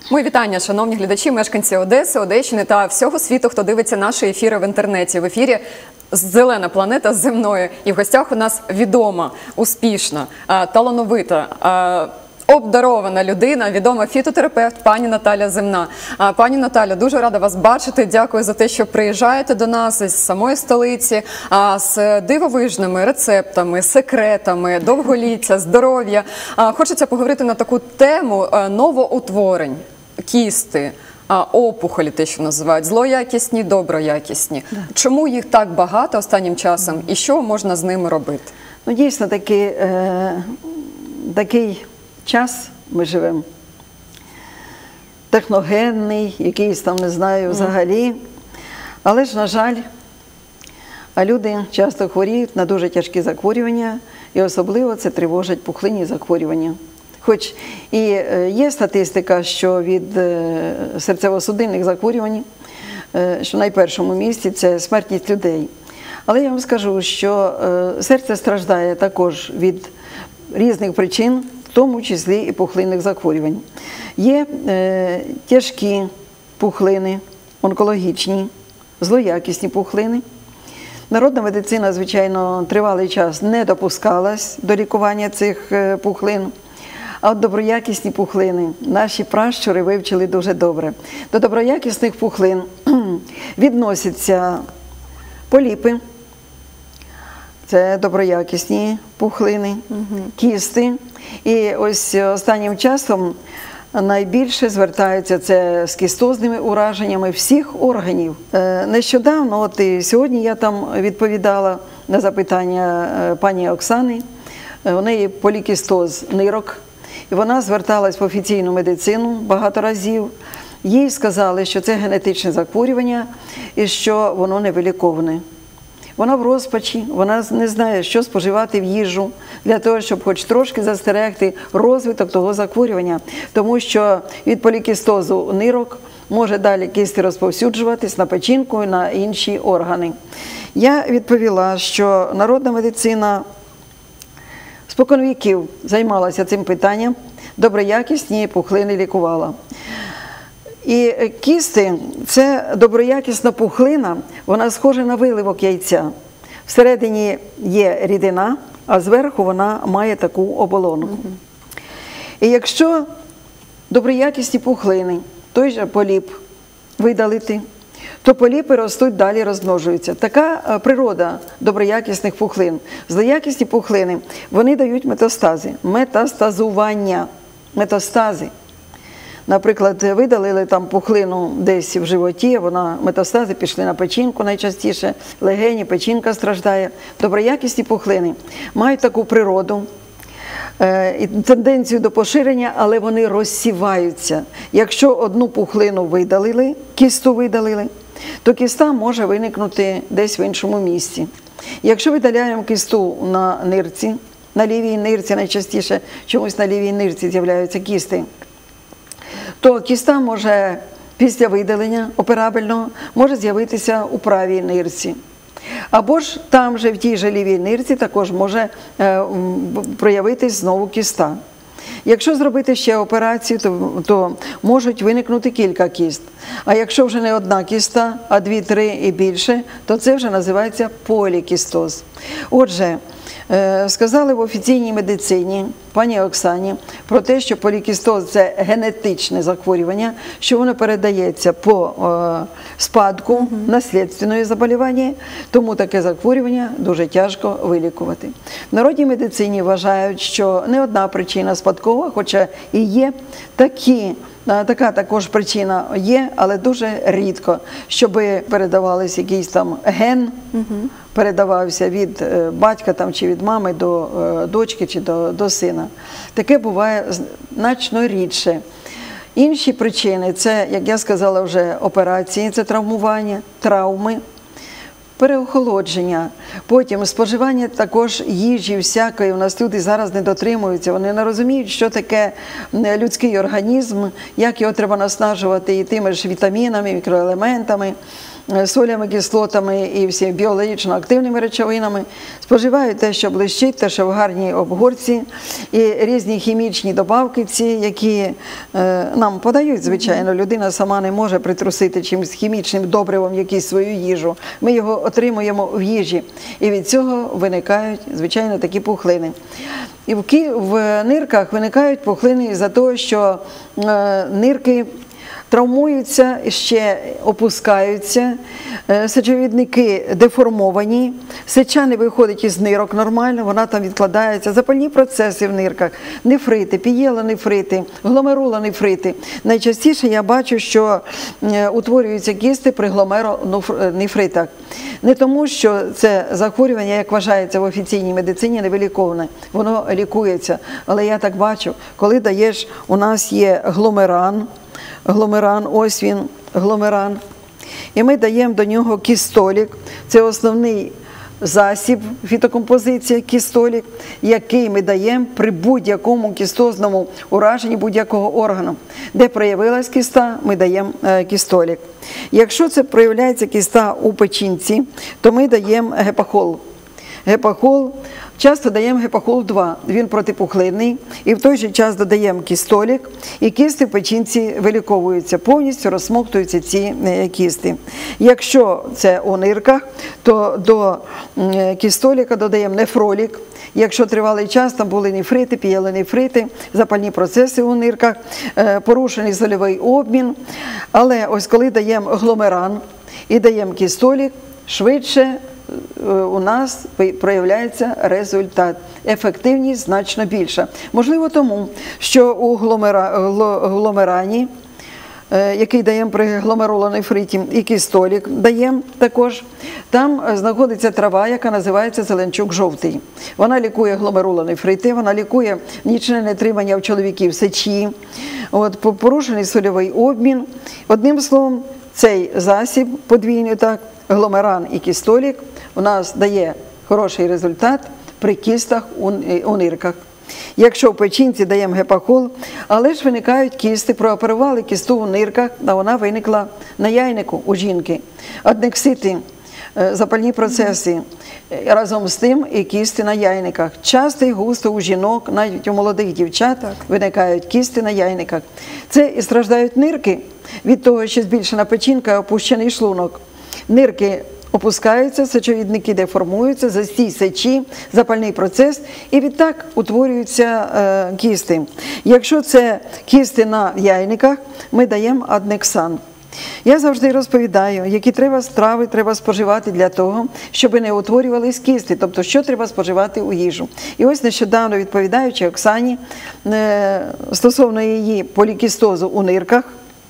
Мої вітання, шановні глядачі, мешканці Одеси, Одещини та всього світу, хто дивиться наші ефіри в інтернеті. В ефірі «Зелена планета» з земною. І в гостях у нас відома, успішна, талановита, обдарована людина, відома фітотерапевт пані Наталя Земна. Пані Наталя, дуже рада вас бачити. Дякую за те, що приїжджаєте до нас із самої столиці з дивовижними рецептами, секретами, довголіття, здоров'я. Хочеться поговорити на таку тему новоутворень, кісти, опухолі, те, що називають, злоякісні, доброякісні. Чому їх так багато останнім часом і що можна з ними робити? Ну, дійсно, такий час ми живемо, техногенний, якийсь там, не знаю, взагалі. Але ж, на жаль, люди часто хворіють на дуже тяжкі захворювання, і особливо це тривожать пухлинні захворювання. Хоч і є статистика, що від серцево-судинних захворювань, що на першому місці це смертність людей. Але я вам скажу, що серце страждає також від різних причин, в тому числі і пухлинних захворювань. Є тяжкі пухлини, онкологічні, злоякісні пухлини. Народна медицина, звичайно, тривалий час не допускалась до лікування цих пухлин. А от доброякісні пухлини наші пращури вивчили дуже добре. До доброякісних пухлин відносяться поліпи, це доброякісні пухлини, кісти. І ось останнім часом найбільше звертаються це з кістозними ураженнями всіх органів. Нещодавно, от і сьогодні я там відповідала на запитання пані Оксани, у неї полікістоз нирок, і вона зверталась в офіційну медицину багато разів. Їй сказали, що це генетичне захворювання і що воно невиліковне. Вона в розпачі, вона не знає, що споживати в їжу для того, щоб хоч трошки застерегти розвиток того захворювання. Тому що від полікістозу нирок може далі кисти розповсюджуватись на печінку і на інші органи. Я відповіла, що народна медицина споконвіків займалася цим питанням, доброякісні пухлини лікувала. І кісти – це доброякісна пухлина, вона схожа на виливок яйця. Всередині є рідина, а зверху вона має таку оболонку. І якщо доброякісні пухлини, той же поліп видалити, то поліпи ростуть далі, розмножуються. Така природа доброякісних пухлин. Злоякісні пухлини, вони дають метастази, метастазування, метастази. Наприклад, видалили там пухлину десь в животі, метастази пішли на печінку найчастіше, легені, печінка страждає. Доброякісні пухлини мають таку природу і тенденцію до поширення, але вони розсіваються. Якщо одну пухлину видалили, кісту видалили, то кіста може виникнути десь в іншому місці. Якщо видаляємо кісту на нирці, на лівій нирці найчастіше, чомусь на лівій нирці з'являються кісти, то кіста може після видалення операбельного може з'явитися у правій нирці. Або ж там же в тій же лівій нирці також може проявитись знову кіста. Якщо зробити ще операцію, то можуть виникнути кілька кіст. А якщо вже не одна кіста, а 2-3 і більше, то це вже називається полікістоз. Отже, сказали в офіційній медицині пані Оксані про те, що полікістоз – це генетичне захворювання, що воно передається по спадку, наслідственне заболівання, тому таке захворювання дуже тяжко вилікувати. В народній медицині вважають, що не одна причина спадкова, хоча і є така також причина є, але дуже рідко, щоб передавалися якийсь там ген, передавався від батька там, чи від мами до дочки чи до сина. Таке буває значно рідше. Інші причини – це, як я сказала вже, операції, це травмування, травми, переохолодження, потім споживання також їжі всякої. У нас люди зараз не дотримуються, вони не розуміють, що таке людський організм, як його треба наснажувати і тими ж вітамінами, мікроелементами. солями, кислотами і всі біологічно активними речовинами, споживають те, що блищить, те, що в гарній обгорці, і різні хімічні добавки ці, які нам подають, звичайно. Людина сама не може притрусити чимось хімічним добривом якусь свою їжу. Ми його отримуємо в їжі. І від цього виникають, звичайно, такі пухлини. І в нирках виникають пухлини за того, що нирки травмуються, ще опускаються, сечовідники деформовані, сеча не виходить із нирок нормально, вона там відкладається, запальні процеси в нирках, нефрити, пієлонефрити, гломерулонефрити. Найчастіше я бачу, що утворюються кісти при гломеронефритах. Не тому, що це захворювання, як вважається в офіційній медицині, невиліковане, воно лікується. Але я так бачу, коли даєш, у нас є гломеран, ось він, гломеран. І ми даємо до нього кістолік. Це основний засіб, фітокомпозиція кістолік, який ми даємо при будь-якому кістозному ураженні будь-якого органу. Де проявилась кіста, ми даємо кістолік. Якщо це проявляється кіста у печінці, то ми даємо гепахол. Часто даємо гепахол-2, він протипухлинний, і в той же час додаємо кістолік, і кісти в печінці виліковуються, повністю розсмоктуються ці кісти. Якщо це у нирках, то до кістоліка додаємо нефролік. Якщо тривалий час там були нефрити, пієлонефрити, запальні процеси у нирках, порушений сольовий обмін. Але ось коли даємо гломеран і даємо кістолік, швидше у нас проявляється результат. Ефективність значно більша. Можливо тому, що у гломерані, який даємо при гломерулонефриті, і кістолік даємо також, там знаходиться трава, яка називається зеленчук жовтий. Вона лікує гломерулонефрити, вона лікує нічне нетримання в чоловіків сечі, порушений сольовий обмін. Одним словом, цей засіб подвійний, так, гломеран і кістолік у нас дає хороший результат при кістах у нирках. Якщо в печінці даємо гепахол, але ж виникають кісти, прооперували кісту у нирках, а вона виникла на яйнику у жінки. Аднексити, запальні процеси, разом з тим і кісти на яйниках. Часто і густо у жінок, навіть у молодих дівчат виникають кісти на яйниках. Це і страждають нирки від того, що збільшена печінка, опущений шлунок. Нирки опускаються, сечовідники деформуються, застій сечі, запальний процес, і відтак утворюються кісти. Якщо це кісти на яйниках, ми даємо аднексан. Я завжди розповідаю, які страви треба споживати для того, щоб не утворювались кісти, тобто що треба споживати у їжу. І ось нещодавно, відповідаючи Оксані стосовно її полікістозу у нирках,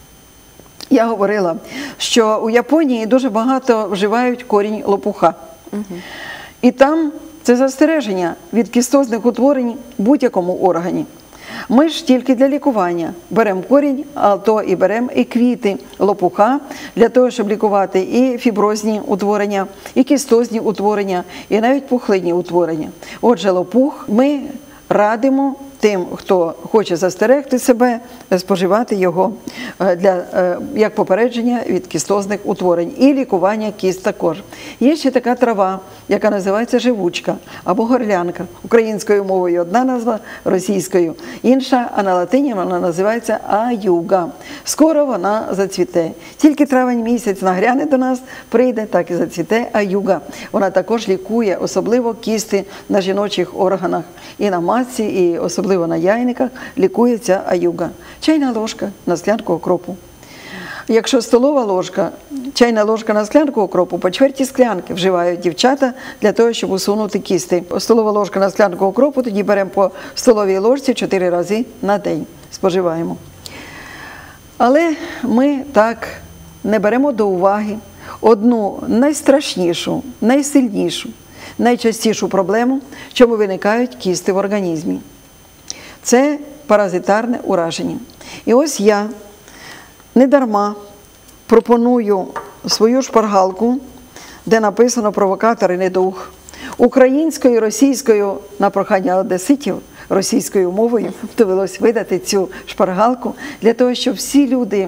я говорила, що у Японії дуже багато вживають корінь лопуха. І там це застереження від кістозних утворень в будь-якому органі. Ми ж тільки для лікування беремо корінь, а то і беремо і квіти лопуха для того, щоб лікувати і фіброзні утворення, і кістозні утворення, і навіть пухлинні утворення. Отже, лопух ми радимо тим, хто хоче застерегти себе, споживати його як попередження від кістозних утворень і лікування кіст також. Є ще така трава, яка називається живучка або горлянка. Українською мовою одна назва, російською інша, а на латині вона називається аюга. Скоро вона зацвіте. Тільки травень місяць нагряне до нас, прийде, так і зацвіте аюга. Вона також лікує, особливо кісти на жіночих органах. І на матці, і особливо на яйниках лікується аюга. Чайна ложка на склянку окропу. Якщо столова ложка, чайна ложка на склянку окропу, по чверті склянки вживають дівчата для того, щоб усунути кісти. Столова ложка на склянку окропу, тоді беремо по столовій ложці 4 рази на день, споживаємо. Але ми так не беремо до уваги одну найстрашнішу, найсильнішу, найчастішу проблему, чому виникають кісти в організмі. Це паразитарне ураження. І ось я недарма пропоную свою шпаргалку, де написано «Провокатор і недуг». Українською, російською, на прохання одеситів, російською мовою довелось видати цю шпаргалку для того, щоб всі люди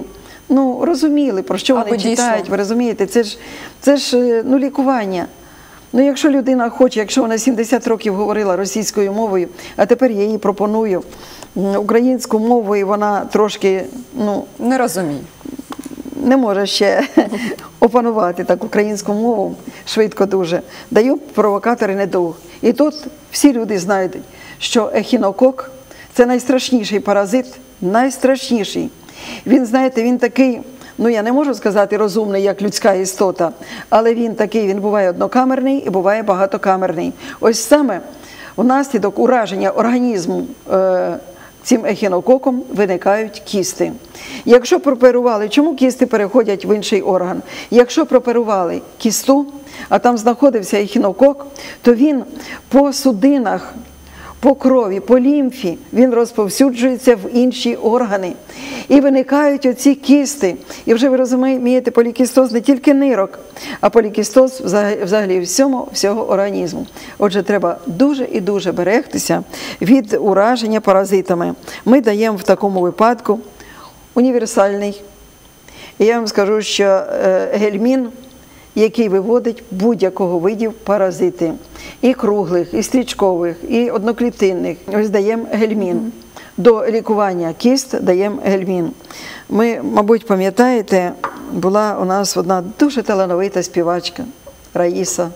ну, розуміли, про що вони Аби дійшло. читають, ви розумієте, це ж ну, лікування. Ну, якщо людина хоче, якщо вона 70 років говорила російською мовою, а тепер я їй пропоную українську мову, і вона трошки, ну, Не розумію. не може ще опанувати так українську мову швидко дуже. Даю провокатори недовго. І тут всі люди знають, що ехінокок – це найстрашніший паразит, найстрашніший. Він, знаєте, він такий, ну я не можу сказати розумний, як людська істота, але він такий, він буває однокамерний і буває багатокамерний. Ось саме внаслідок ураження організму цим ехінококом виникають кісти. Якщо прооперували, чому кісти переходять в інший орган? Якщо прооперували кісту, а там знаходився ехінокок, то він по судинах, по крові, по лімфі, він розповсюджується в інші органи. І виникають оці кісти. І вже ви розумієте, полікістоз не тільки нирок, а полікістоз взагалі всього організму. Отже, треба дуже і дуже берегтися від ураження паразитами. Ми даємо в такому випадку універсальний. І я вам скажу, що гельмін, який виводить будь-якого видів паразити. І круглих, і стрічкових, і одноклітинних. Ось даємо гельмін. До лікування кіст даємо гельмін. Ми, мабуть, пам'ятаєте, була у нас одна дуже талановита співачка Раїса,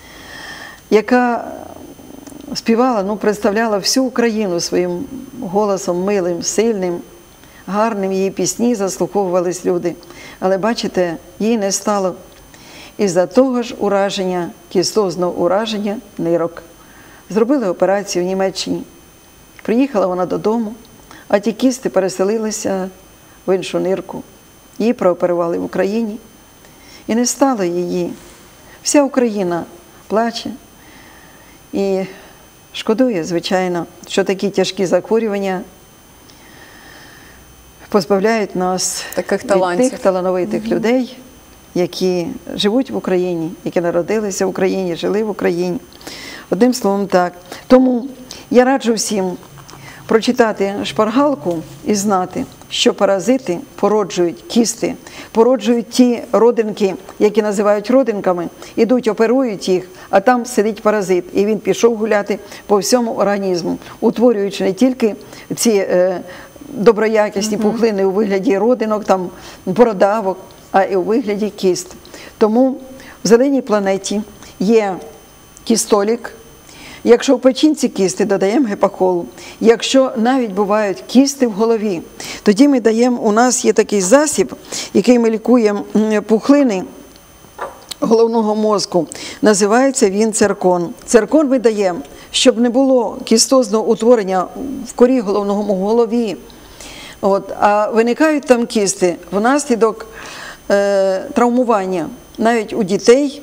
яка співала, ну, представляла всю Україну своїм голосом милим, сильним, гарним. Її пісні заслуховувались люди. Але, бачите, їй не стало із-за того ж ураження, кістозного ураження нирок. Зробили операцію в Німеччині. Приїхала вона додому, а ті кісти переселилися в іншу нирку. Її прооперували в Україні. І не стало її. Вся Україна плаче і шкодує, звичайно, що такі тяжкі захворювання позбавляють нас Таких від талантів. тих талановитих людей, які живуть в Україні, які народилися в Україні, жили в Україні. Одним словом, так. Тому я раджу всім прочитати шпаргалку і знати, що паразити породжують кісти, породжують ті родинки, які називають родинками, ідуть, оперують їх, а там сидить паразит. І він пішов гуляти по всьому організму, утворюючи не тільки ці доброякісні пухлини у вигляді родинок, там, бородавок, а і у вигляді кіст. Тому в зеленій планеті є кістолік. Якщо в печінці кісти, додаємо гепаколу. Якщо навіть бувають кісти в голові, тоді ми даємо, у нас є такий засіб, який ми лікуємо пухлини головного мозку. Називається він циркон. Циркон ми даємо, щоб не було кістозного утворення в корі головного мозку, в голові. А виникають там кісти внаслідок травмування. Навіть у дітей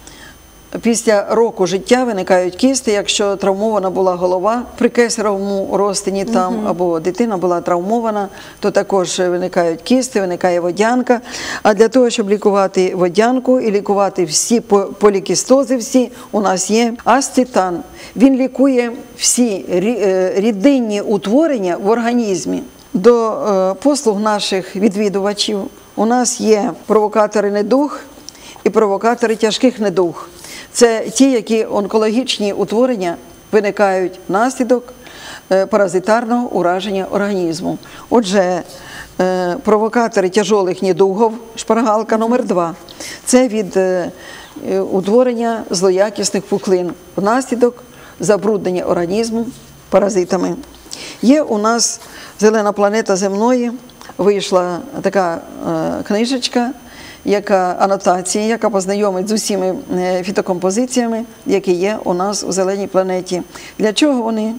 після року життя виникають кісти, якщо травмована була голова при кесаревому розтині там, або дитина була травмована, то також виникають кісти, виникає водянка. А для того, щоб лікувати водянку і лікувати всі полікістози, всі, у нас є асцетан. Він лікує всі рідинні утворення в організмі. До послуг наших відвідувачів у нас є провокатори недуг і провокатори тяжких недуг. Це ті, які онкологічні утворення виникають внаслідок паразитарного ураження організму. Отже, провокатори тяжких недугів, шпаргалка номер 2. Це від утворення злоякісних пухлин внаслідок забруднення організму паразитами. Є у нас «Зелена планета земної», вийшла така книжечка, анотація, яка познайомить з усіма фітокомпозиціями, які є у нас у зеленій планеті. Для чого вони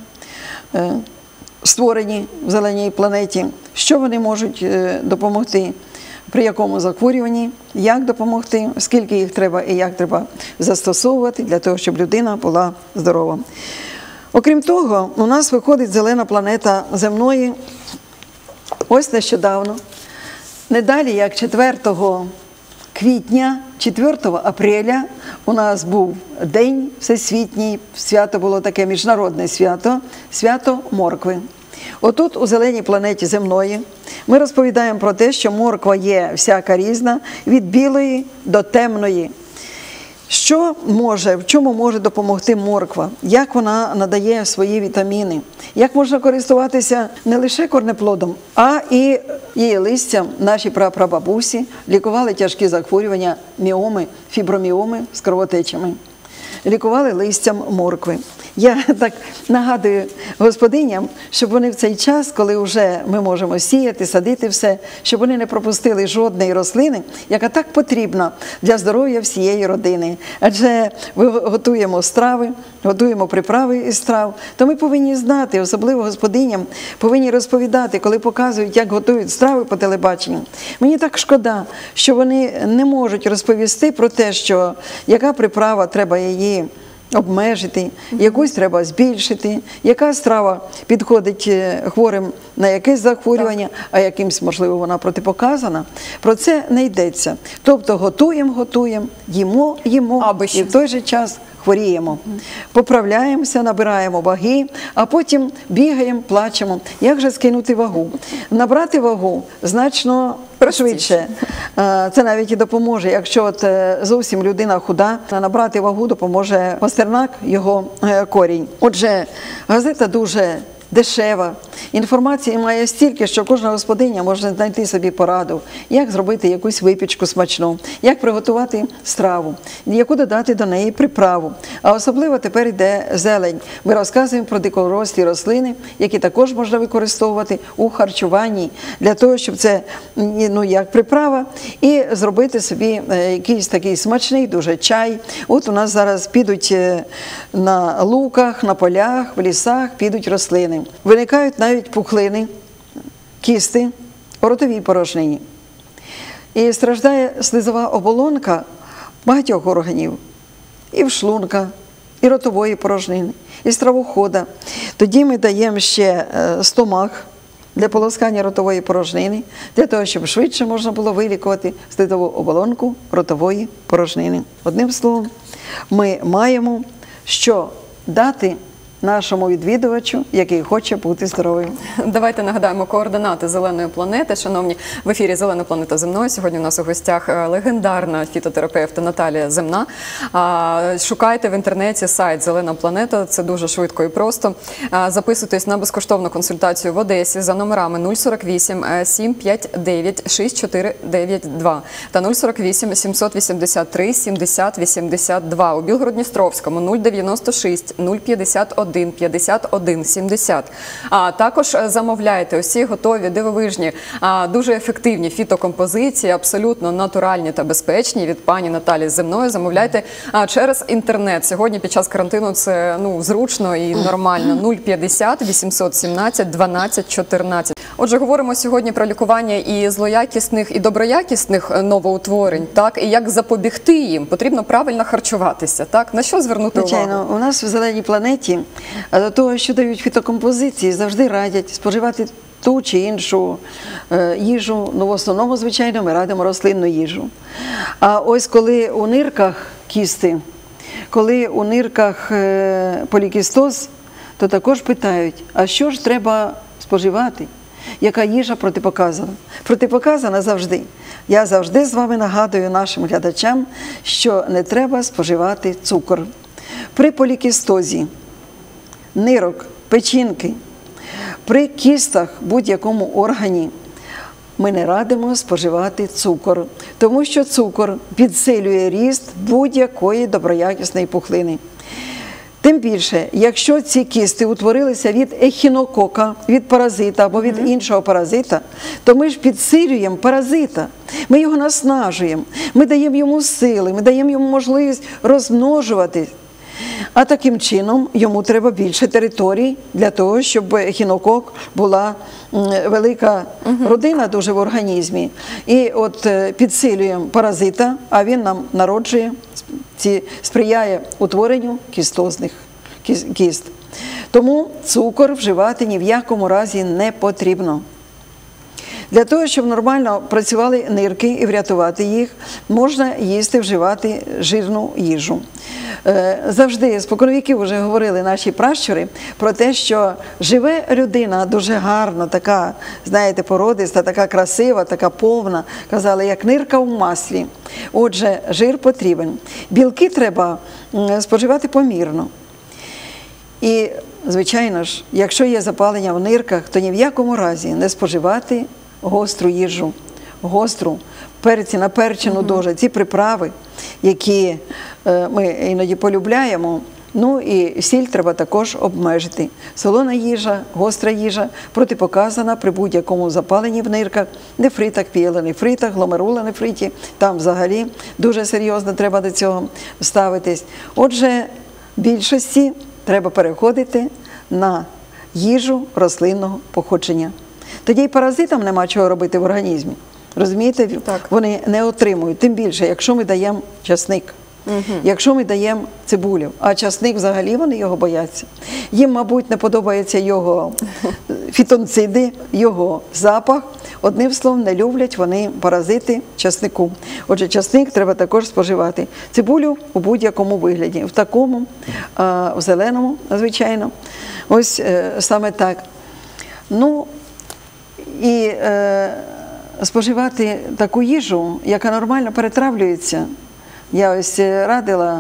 створені в зеленій планеті, що вони можуть допомогти, при якому захворюванні, як допомогти, скільки їх треба і як треба застосовувати для того, щоб людина була здорова. Окрім того, у нас виходить «Зелена планета земної» ось нещодавно, не далі, як 4 квітня, 4 апреля у нас був день всесвітній, свято було таке міжнародне свято, свято моркви. Отут, у зеленій планеті земної, ми розповідаємо про те, що морква є всяка різна, від білої до темної. В чому може допомогти морква? Як вона надає свої вітаміни? Як можна користуватися не лише корнеплодом, а і її листям? Наші прапрабабусі лікували тяжкі захворювання, міоми, фіброміоми з кровотечами. Лікували листям моркви. Я так нагадую господиням, щоб вони в цей час, коли вже ми можемо сіяти, садити все, щоб вони не пропустили жодної рослини, яка так потрібна для здоров'я всієї родини. Адже ми готуємо страви, готуємо приправи із страв, то ми повинні знати, особливо господиням, повинні розповідати, коли показують, як готують страви по телебаченню. Мені так шкода, що вони не можуть розповісти про те, що яка приправа, треба її обмежити, якусь треба збільшити, яка страва підходить хворим на якесь захворювання, а якимсь, можливо, вона протипоказана. Про це не йдеться. Тобто готуємо, їмо і в той же час хворіємо. Поправляємося, набираємо ваги, а потім бігаємо, плачемо. Як же скинути вагу? Набрати вагу значно швидше. Це навіть і допоможе. Якщо зовсім людина худа, набрати вагу допоможе пастернак, його корінь. Отже, газета дуже дешева. Інформації має стільки, що кожна господиня може знайти собі пораду, як зробити якусь випічку смачну, як приготувати страву, яку додати до неї приправу. А особливо тепер йде зелень. Ми розказуємо про дикорослі рослини, які також можна використовувати у харчуванні, для того, щоб це, як приправа, і зробити собі якийсь такий смачний дуже чай. От у нас зараз підуть на луках, на полях, в лісах, підуть рослини. Виникають навіть пухлини, кісти у ротовій порожнині. І страждає слизова оболонка багатьох органів. І в шлунка, і ротової порожнини, і стравохода. Тоді ми даємо ще стомах для полоскання ротової порожнини, для того, щоб швидше можна було вилікувати слизову оболонку ротової порожнини. Одним словом, ми маємо що дати нашому відвідувачу, який хоче бути здоровим. Давайте нагадаємо координати «Зеленої планети». Шановні, в ефірі «Зелена планета земною». Сьогодні у нас у гостях легендарна фітотерапевт Наталія Земна. Шукайте в інтернеті сайт «Зелена планета». Це дуже швидко і просто. Записуйтесь на безкоштовну консультацію в Одесі за номерами 048 759 6492 та 048 783 70 82. У Білгород-Дністровському 096 051 51 70. А також замовляйте усі готові, дивовижні, дуже ефективні фітокомпозиції, абсолютно натуральні та безпечні від пані Наталії Земної. Замовляйте через інтернет. Сьогодні під час карантину це зручно і нормально. 050 817 12 14. Отже, говоримо сьогодні про лікування і злоякісних, і доброякісних новоутворень, так, і як запобігти їм. Потрібно правильно харчуватися, так? На що звернути увагу? Звичайно, у нас в «Зеленій планеті» до того, що дають фітокомпозиції, завжди радять споживати ту чи іншу їжу. В основному, звичайно, ми радимо рослинну їжу. А ось коли у нирках кісти, коли у нирках полікістоз, то також питають, а що ж треба споживати? Яка їжа протипоказана? Протипоказана завжди. Я завжди з вами нагадую нашим глядачам, що не треба споживати цукор. При полікістозі нирок, печінки, при кістах будь-якому органі ми не радимо споживати цукор, тому що цукор підсилює ріст будь-якої доброякісної пухлини. Тим більше, якщо ці кісти утворилися від ехінокока, від паразита або від іншого паразита, то ми ж підсилюємо паразита, ми його наснажуємо, ми даємо йому сили, ми даємо йому можливість розмножуватись. А таким чином йому треба більше територій для того, щоб ехінокок була велика родина дуже в організмі. І от підсилюємо паразита, а він нам народжує, сприяє утворенню кістозних кіст. Тому цукор вживати ні в якому разі не потрібно. Для того, щоб нормально працювали нирки і врятувати їх, можна їсти, вживати жирну їжу. Завжди, споконвіків вже говорили наші пращури про те, що живе людина дуже гарно, така, знаєте, породиста, така красива, така повна, казали, як нирка в маслі. Отже, жир потрібен. Білки треба споживати помірно. І, звичайно ж, якщо є запалення в нирках, то ні в якому разі не споживати гостру їжу, гостру, наперчену дуже. Ці приправи, які ми іноді полюбляємо, ну і сіль треба також обмежити. Солона їжа, гостра їжа протипоказана при будь-якому запаленні в нирках, нефритах, піелонефритах, гломерулонефриті, там взагалі дуже серйозно треба до цього ставитись. Отже, більшості треба переходити на їжу рослинного походження. Тоді й паразитам нема чого робити в організмі. Розумієте? Так. Вони не отримують. Тим більше, якщо ми даємо часник, якщо ми даємо цибулю, а часник взагалі вони його бояться. Їм, мабуть, не подобаються його фітонциди, його запах. Одним словом, не люблять вони паразити часнику. Отже, часник треба також споживати. Цибулю у будь-якому вигляді. В такому, в зеленому, звичайно. Ось саме так. Ну, і споживати таку їжу, яка нормально перетравлюється. Я ось радила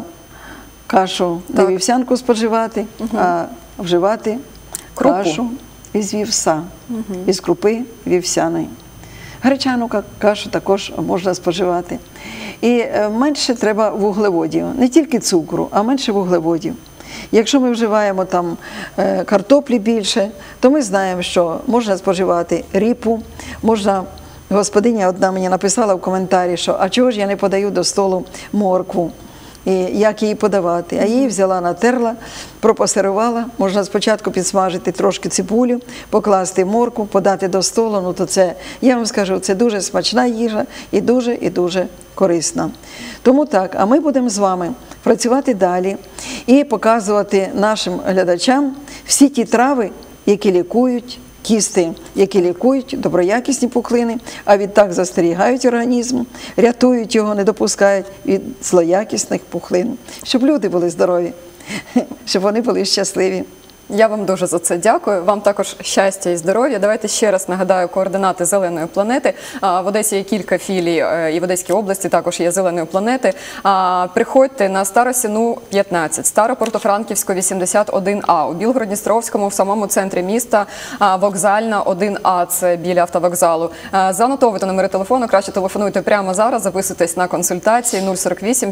кашу не вівсянку споживати, а вживати кашу із вівса, із крупи вівсяної. Гречану кашу також можна споживати. І менше треба вуглеводів, не тільки цукру, а менше вуглеводів. Якщо ми вживаємо там картоплі більше, то ми знаємо, що можна споживати ріпу, можна. Господиня одна мені написала в коментарі, що «А чого ж я не подаю до столу моркву?» І як її подавати? А її взяла, натерла, пропасерувала. Можна спочатку підсмажити трошки цибулю, покласти моркву, подати до столу. Ну, то це, я вам скажу, це дуже смачна їжа і дуже корисна. Тому так, а ми будемо з вами працювати далі і показувати нашим глядачам всі ті трави, які лікують кісти, які лікують доброякісні пухлини, а відтак застерігають організм, рятують його, не допускають від злоякісних пухлин. Щоб люди були здорові, щоб вони були щасливі. Я вам дуже за це дякую. Вам також щастя і здоров'я. Давайте ще раз нагадаю координати «Зеленої планети». В Одесі є кілька філій, і в Одеській області також є «Зеленої планети». Приходьте на Старосіну 15, Старопортофранківську 81А, у Білгород-Дністровському, в самому центрі міста, Вокзальна 1А, це біля автовокзалу. Занотовуйте номери телефону, краще телефонуйте прямо зараз, записуйтесь на консультації 048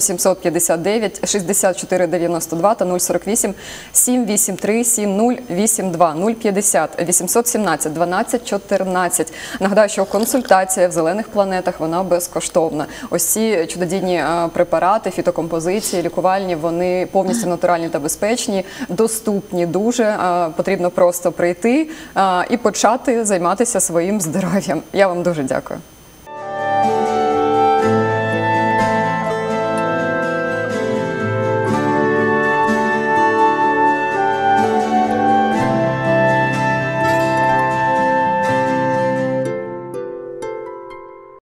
759 64 92 та 048 783 7082 050 817 12 14. Нагадаю, що консультація в «Зелених планетах» вона безкоштовна. Ось ці чудодійні препарати, фітокомпозиції, лікувальні, вони повністю натуральні та безпечні, доступні дуже. Потрібно просто прийти і почати займатися своїм здоров'ям. Я вам дуже дякую.